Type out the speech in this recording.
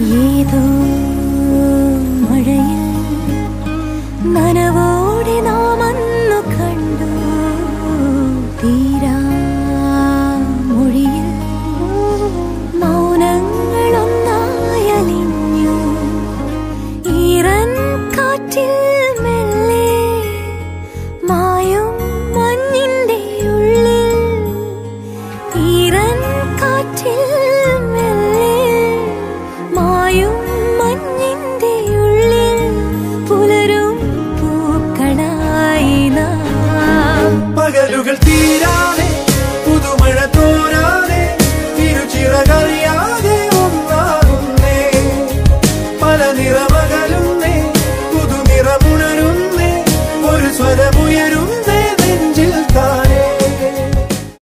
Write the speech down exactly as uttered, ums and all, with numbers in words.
ഏതോ മഴയിൽ നനവോടെ നാം അന്നു കണ്ടു. തീരാ മൊഴിയിൽ മൗനങ്ങളൊന്നായലിഞ്ഞു. ഈറൻ കാറ്റിൽ മെല്ലെ മായും മഞ്ഞിന്റെ ഉള്ളിൽ. ഈറൻ കാറ്റിൽ